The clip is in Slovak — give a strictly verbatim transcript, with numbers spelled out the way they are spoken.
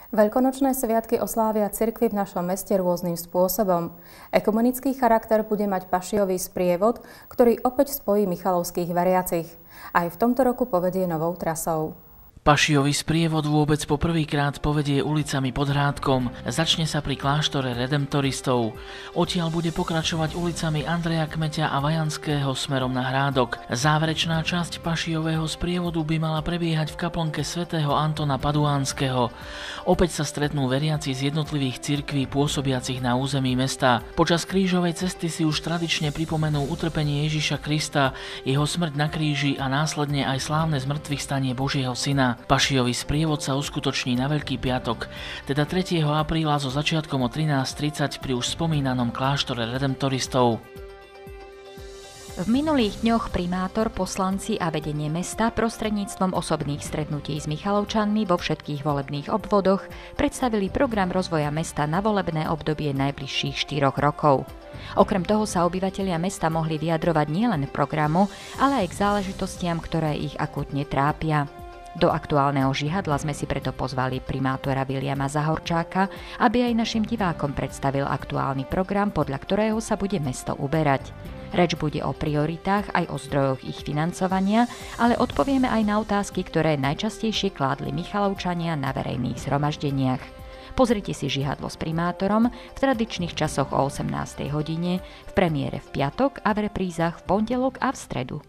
Veľkonočné sviatky oslávia cirkvi v našom meste rôznym spôsobom. Ekumenický charakter bude mať pašiový sprievod, ktorý opäť spojí michalovských veriacich. Aj v tomto roku povedie novou trasou. Pašiový sprievod vôbec po prvýkrát povedie ulicami pod Hrádkom. Začne sa pri kláštore redemptoristov. Odtiaľ bude pokračovať ulicami Andreja Kmeťa a Vajanského smerom na Hrádok. Záverečná časť pašiového sprievodu by mala prebiehať v kaplnke svätého Antona Paduánskeho. Opäť sa stretnú veriaci z jednotlivých cirkví pôsobiacich na území mesta. Počas krížovej cesty si už tradične pripomenú utrpenie Ježiša Krista, jeho smrť na kríži a následne aj slávne zmŕtvychstanie Božieho syna. Pašiový sprievod sa uskutoční na Veľký piatok, teda tretieho apríla so začiatkom o trinásť tridsať pri už spomínanom kláštore redemptoristov. V minulých dňoch primátor, poslanci a vedenie mesta prostredníctvom osobných stretnutí s Michalovčanmi vo všetkých volebných obvodoch predstavili program rozvoja mesta na volebné obdobie najbližších štyroch rokov. Okrem toho sa obyvatelia mesta mohli vyjadrovať nielen k programu, ale aj k záležitostiam, ktoré ich akútne trápia. Do aktuálneho žihadla sme si preto pozvali primátora Viliama Zahorčáka, aby aj našim divákom predstavil aktuálny program, podľa ktorého sa bude mesto uberať. Reč bude o prioritách aj o zdrojoch ich financovania, ale odpovieme aj na otázky, ktoré najčastejšie kládli Michalovčania na verejných zhromaždeniach. Pozrite si žihadlo s primátorom v tradičných časoch o osemnástej hodine, v premiére v piatok a v reprízach v pondelok a v stredu.